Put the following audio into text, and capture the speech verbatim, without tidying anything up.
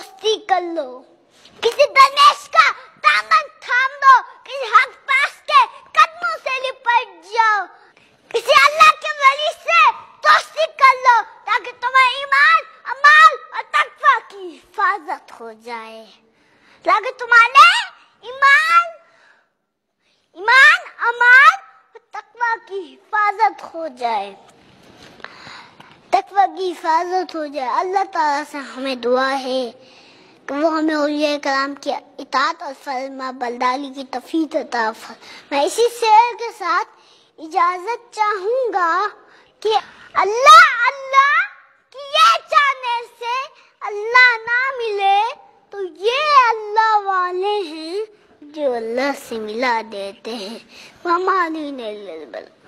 दोस्ती कर लो, किसी दनेश का दामन थाम दो, किसी हक पास के कदमों से लिपट जाओ, किसी अल्लाह के वली से दोस्ती कर लो ताकि तुम्हारा ईमान, अमाल और तकवा की हिफाजत हो जाए, ताकि तुम्हारे ईमान ईमान अमाल और तकवा की हिफाजत हो जाए तकवा की हिफाजत हो जाए। अल्लाह ताला से हमें दुआ है कि वो हमें औलिया कलाम की इताअत और फरमा बरदारी की तौफीक अता फरमाए। मैं इसी शेर के साथ इजाजत चाहूंगा कि अल्लाह अल्लाह कि ये चाहने से अल्लाह ना मिले तो ये अल्लाह वाले हैं जो अल्लाह से मिला देते हैं।